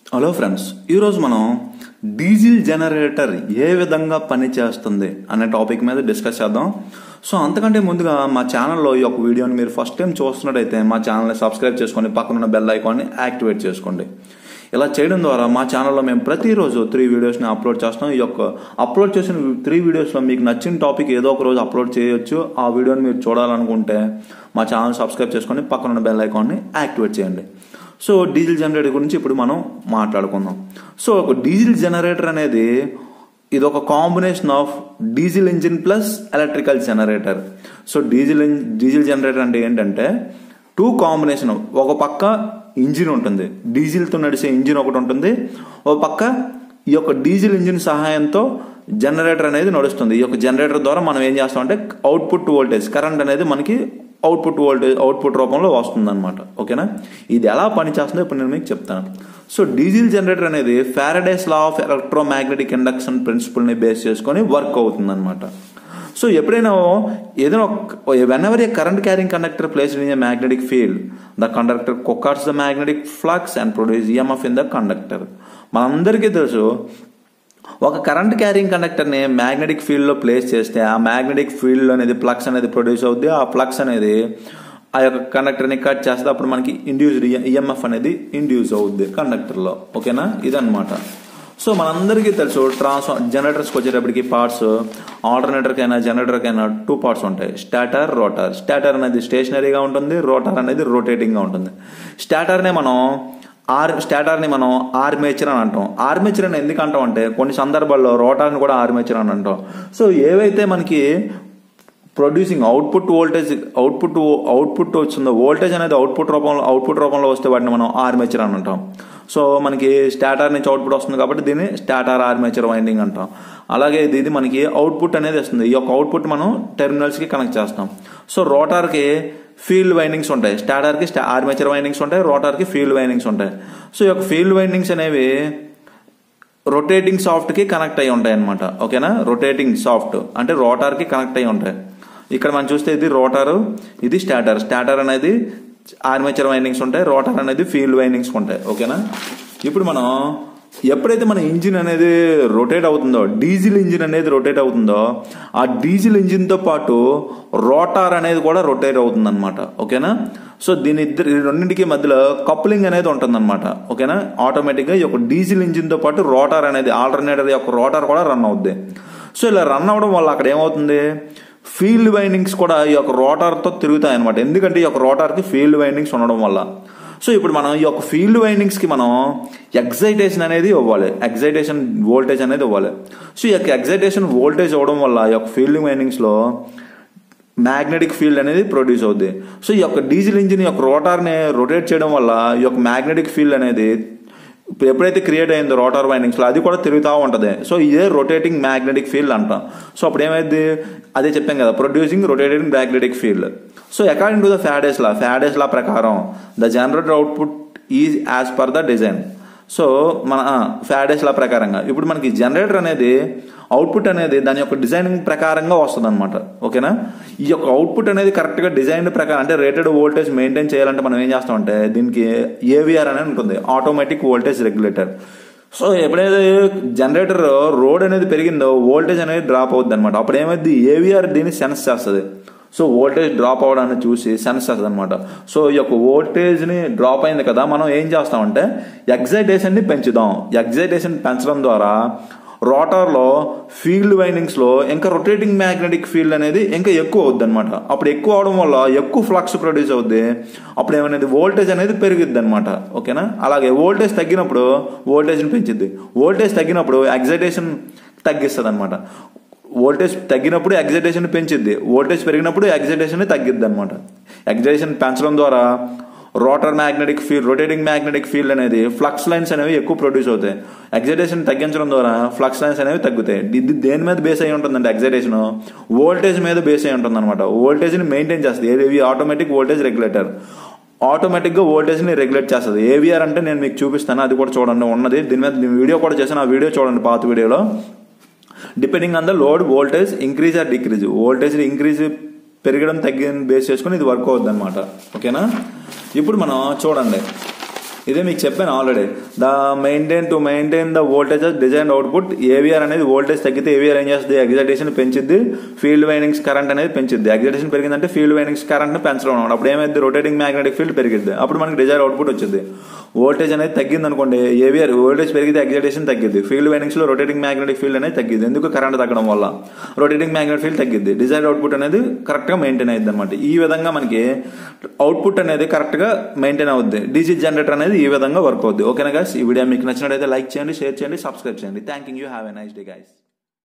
Hello friends, ఈరోజు మనం diesel generator ఏ విధంగా పనిచేస్తుంది అనే టాపిక్ మీద డిస్కస్ చేద్దాం. సో అంతకంటే ముందుగా మా ఛానల్లో ఈ యొక్క వీడియోని మీరు ఫస్ట్ టైం చూస్తున్నట్టయితే మా ఛానల్ని సబ్స్క్రైబ్ చేసుకొని పక్కనున్న బెల్ ఐకాన్ని యాక్టివేట్ చేసుకోండి. ఇలా చేయడం ద్వారా మా ఛానల్లో మేము ప్రతిరోజు 3 వీడియోస్ని అప్లోడ్ చేస్తాం. ఈ యొక్క అప్లోడ్ చేసిన 3 వీడియోస్లో మీకు నచ్చిన టాపిక్ ఏదో ఒక రోజు అప్లోడ్ చేయొచ్చు. ఆ వీడియోని మీరు చూడాలనుకుంటే మా ఛానల్ సబ్స్క్రైబ్ చేసుకొని పక్కనున్న బెల్ ఐకాన్ని యాక్టివేట్ చేయండి. సో డీజిల్ జనరేటర్ గురించి ఇప్పుడు మనం మాట్లాడుకుందాం. సో ఒక డీజిల్ జనరేటర్ అనేది ఇది ఒక combination of diesel engine plus electrical generator. So diesel generator అంటే ఏంటంటే 2 కాంబినేషన్. ఒక పక్క ఇంజిన్ ఉంటుంది, డీజిల్తో నడిచే ఇంజిన్ ఒకటి ఉంటుంది. ఒక పక్క ఈ యొక్క డీజిల్ ఇంజిన్ సహాయంతో జనరేటర్ అనేది నడుస్తుంది. ఈ యొక్క జనరేటర్ ద్వారా మనం ఏం చేస్తామంటే అవుట్పుట్ వోల్టేజ్, కరెంట్ అనేది మనకి అవుట్పుట్ రూపంలో వస్తుంది అనమాట. ఓకేనా, ఇది ఎలా పనిచేస్తుందో ఇప్పుడు నేను మీకు చెప్తాను. సో డీజిల్ జనరేటర్ అనేది Faraday's law of electromagnetic induction ప్రిన్సిపల్ని బేస్ చేసుకొని వర్క్ అవుతుంది అనమాట. సో ఎప్పుడైనా ఏదైనా whenever a current carrying conductor placed in a magnetic field, the conductor coaxes the magnetic flux and produces EMF in the conductor. మనందరికీ తెలుసు, ఒక కరెంట్ క్యారింగ్ కండక్టర్ని మ్యాగ్నెటిక్ ఫీల్డ్లో ప్లేస్ చేస్తే ఆ మ్యాగ్నెటిక్ ఫీల్డ్ అనేది ఫ్లక్స్ అనేది ప్రొడ్యూస్ అవుద్ది. ఆ ఫ్లక్స్ అనేది ఆ యొక్క కండక్టర్ని కట్ చేస్తే అప్పుడు మనకి ఇండ్యూస్డ్ ఈఎంఎఫ్ అనేది ఇండ్యూస్ అవుద్ది కండక్టర్లో. ఓకేనా, ఇదన్నమాట. సో మనందరికీ తెలుసు, జనరేటర్స్కి వచ్చేటప్పటికి పార్ట్స్, ఆల్టర్నేటర్కైనా జనరేటర్కైనా 2 పార్ట్స్ ఉంటాయి, స్టాటర్, రోటర్. స్టాటర్ అనేది స్టేషనరీగా ఉంటుంది, రోటర్ అనేది రొటేటింగ్గా ఉంటుంది. స్టాటర్ని మనం ఆర్మేచర్ అని అంటాం. ఆర్మేచర్ అని ఎందుకు అంటాం అంటే కొన్ని సందర్భాల్లో రోటర్ని కూడా ఆర్మేచర్ అని అంటాం. సో ఏవైతే మనకి ప్రొడ్యూసింగ్ అవుట్పుట్ వచ్చిందో, వోల్టేజ్ అనేది అవుట్పుట్ రూపంలో వస్తే వాటిని మనం ఆర్మేచర్ అని అంటాం. సో మనకి స్టాటర్ నుంచి అవుట్పుట్ వస్తుంది కాబట్టి దీన్ని స్టాటర్ ఆర్మేచర్ వైండింగ్ అంటాం. అలాగే ఇది మనకి అవుట్పుట్ అనేది వస్తుంది. ఈ యొక్క అవుట్పుట్ మనం టెర్మినల్స్కి కనెక్ట్ చేస్తాం. సో రోటర్కి ఫీల్డ్ వైండింగ్స్ ఉంటాయి, స్టాటర్కి ఆర్మేచర్ వైండింగ్స్ ఉంటాయి, రోటర్కి ఫీల్డ్ వైండింగ్స్ ఉంటాయి. సో ఈ యొక్క ఫీల్డ్ వైండింగ్స్ అనేవి రొటేటింగ్ సాఫ్ట్కి కనెక్ట్ అయి ఉంటాయి అనమాట. ఓకేనా, రొటేటింగ్ సాఫ్ట్ అంటే రోటర్కి కనెక్ట్ అయి ఉంటాయి. ఇక్కడ మనం చూస్తే ఇది రోటరు, ఇది స్టాటర్. స్టాటర్ అనేది ఆర్మేచర్ వైండింగ్స్ ఉంటాయి, రోటర్ అనేది ఫీల్డ్ వైండింగ్స్ ఉంటాయి. ఓకేనా, ఇప్పుడు మనం ఎప్పుడైతే మన ఇంజిన్ అనేది రొటేట్ అవుతుందో, డీజిల్ ఇంజిన్ అనేది రొటేట్ అవుతుందో, ఆ డీజిల్ ఇంజిన్తో పాటు రోటార్ అనేది కూడా రొటేట్ అవుతుంది అనమాట. ఓకేనా, సో రెండింటికి మధ్యలో కప్లింగ్ అనేది ఉంటుంది అనమాట. ఓకేనా, ఆటోమేటిక్గా ఈ యొక్క డీజిల్ ఇంజిన్తో పాటు రోటార్ అనేది, ఆల్టర్నేటర్ యొక్క రోటార్ కూడా రన్ అవుద్ది. సో ఇలా రన్ అవడం వల్ల అక్కడ ఏమవుతుంది, ఫీల్డ్ వైండింగ్స్ కూడా ఈ యొక్క రోటార్తో తిరుగుతాయి అనమాట. ఎందుకంటే ఈ యొక్క రోటార్కి ఫీల్డ్ వైండింగ్స్ ఉండడం వల్ల. సో ఇప్పుడు మనం ఈ యొక్క ఫీల్డ్ వైండింగ్స్కి మనం ఎక్సైటేషన్ అనేది ఇవ్వాలి, ఎక్సైటేషన్ వోల్టేజ్ అనేది ఇవ్వాలి. సో ఈ యొక్క ఎక్సైటేషన్ వోల్టేజ్ ఇవ్వడం వల్ల ఈ యొక్క ఫీల్డ్ వైండింగ్స్లో మ్యాగ్నెటిక్ ఫీల్డ్ అనేది ప్రొడ్యూస్ అవుద్ది. సో ఈ యొక్క డీజిల్ ఇంజిన్ యొక్క రోటార్ని రొటేట్ చేయడం వల్ల ఈ యొక్క మ్యాగ్నెటిక్ ఫీల్డ్ అనేది ఎప్పుడైతే క్రియేట్ అయిందో రోటార్ వైండింగ్స్లో అది కూడా తిరుగుతూ ఉంటుంది. సో ఇదే రొటేటింగ్ మ్యాగ్నెటిక్ ఫీల్డ్ అంటాం. సో అప్పుడు ఏమైంది, అదే చెప్పాం కదా, producing rotating magnetic field. So according to the Faraday's law ప్రకారం the generator output is as per the design. So మన ఫారడేస్ లా ప్రకారంగా ఇప్పుడు మనకి జనరేటర్ అనేది అవుట్పుట్ అనేది దాని యొక్క డిజైనింగ్ ప్రకారంగా వస్తుంది అనమాట. ఓకేనా, ఈ యొక్క అవుట్పుట్ అనేది కరెక్ట్గా డిజైన్ ప్రకారం, అంటే రేటెడ్ వోల్టేజ్ మెయింటైన్ చేయాలంటే మనం ఏం చేస్తామంటే దీనికి ఏవిఆర్ అనేది ఉంటుంది, ఆటోమేటిక్ వోల్టేజ్ రెగ్యులేటర్. సో ఎప్పుడైతే జనరేటర్ రోడ్ అనేది పెరిగిందో వోల్టేజ్ అనేది డ్రాప్ అవుద్ది అనమాట. అప్పుడు ఏమైంది, ఏవిఆర్ దీన్ని సెన్స్ చేస్తుంది. సో వోల్టేజ్ డ్రాప్ అవడాన్ని చూసి సెన్స్ చేస్తుంది అనమాట. సో ఈ యొక్క వోల్టేజ్ని డ్రాప్ అయింది కదా, మనం ఏం చేస్తామంటే ఎక్సైటేషన్ని పెంచుదాం. ఎక్సైటేషన్ పెంచడం ద్వారా రోటార్లో ఫీల్డ్ వైండింగ్స్లో ఇంకా రొటేటింగ్ మ్యాగ్నెటిక్ ఫీల్డ్ అనేది ఇంకా ఎక్కువ అవుద్ది అనమాట. అప్పుడు ఎక్కువ అవడం వల్ల ఎక్కువ ఫ్లక్స్ ప్రొడ్యూస్ అవుద్ది. అప్పుడు ఏమనేది వోల్టేజ్ అనేది పెరుగుద్ది అనమాట. ఓకేనా, అలాగే వోల్టేజ్ తగ్గినప్పుడు వోల్టేజ్ని పెంచుద్ది, వోల్టేజ్ తగ్గినప్పుడు ఎక్సైటేషన్ తగ్గిస్తుంది అనమాట. వోల్టేజ్ తగ్గినప్పుడు ఎక్సైటేషన్ పెంచిద్ది, వోల్టేజ్ పెరిగినప్పుడు ఎక్సైటేషన్ తగ్గిద్ది అనమాట. ఎక్సైటేషన్ పెంచడం ద్వారా రొటేటింగ్ మ్యాగ్నెటిక్ ఫీల్డ్ అనేది ఫ్లక్స్ లైన్స్ అనేవి ఎక్కువ ప్రొడ్యూస్ అవుతాయి. ఎక్సైటేషన్ తగ్గించడం ద్వారా ఫ్లక్స్ లైన్స్ అనేవి తగ్గుతాయి. ఇది దేని మీద బేస్ అయి ఉంటుందంటే ఎక్సైటేషన్ వోల్టేజ్ మీద బేస్ అయి ఉంటుంది అనమాట. వోల్టేజ్ని మెయింటైన్ చేస్తుంది ఏది, ఆటోమేటిక్ వోల్టేజ్ రెగ్యులేటర్. ఆటోమేటిక్గా వోల్టేజ్ని రెగ్యులేట్ చేస్తుంది. ఏవిఆర్ అంటే నేను మీకు చూపిస్తాను, అది కూడా చూడండి ఉన్నది. దీని మీద వీడియో కూడా చేశాను, ఆ వీడియో చూడండి పాత వీడియోలో. Depending on the load voltage increase or decrease, voltage increase పెరగడం తగ్గిన బేస్ చేసుకుని ఇది వర్క్ అవుద్ది అనమాట. ఓకేనా, ఇప్పుడు మనం చూడండి, ఇదే మీకు చెప్పాను already. To maintain the voltage design output, AVR అనేది వోల్టేజ్ తగ్గితే ఏవిఆర్ ఏం చేస్తుంది, ఎగ్జైటేషన్ పెంచుద్ది, ఫీల్డ్ వైండింగ్స్ కరెంట్ అనేది పెంచుద్ది. ఎగ్జైటేషన్ పెరిగిందంటే ఫీల్డ్ వైండింగ్స్ కరెంట్ పెంచడం అనమాట. అప్పుడు ఏమైంది, రొటేటింగ్ మ్యాగ్నెటిక్ ఫీల్డ్ పెరిగిద్ది, అప్పుడు మనకి డిజైర్ అవుట్పుట్ వచ్చింది. వోల్టేజ్ అనేది తగ్గింది అనుకోండి, ఏవిఆర్ వోల్టేజ్ పెరిగితే ఎగ్జైటేషన్ తగ్గిద్ది, ఫీల్డ్ వైండింగ్స్ లో రొటేటింగ్ మ్యాగ్నెటిక్ ఫీల్డ్ అనేది తగ్గిద్ది. ఎందుకు, కరెంట్ తగ్గడం వల్ల రొటేటింగ్ మ్యాగ్నెటిక్ ఫీల్డ్ తగ్గిద్ది, డిజైర్ అవుట్పుట్ అనేది కరెక్ట్ గా మెయింటైన్ అయ్యింది అనమాట. ఈ విధంగా మనకి అవుట్పుట్ అనేది కరెక్ట్ గా మెయింటైన్ అవుద్ది. డీసీ జనరేటర్ అనేది ఈ విధంగా వర్క్ అవుద్ది. ఓకేనా గైస్, ఈ వీడియో మీకు నచ్చినట్లయితే లైక్ చేయండి, షేర్ చేయండి, సబ్స్క్రైబ్ చేయండి. Thank you. Have a nice day guys.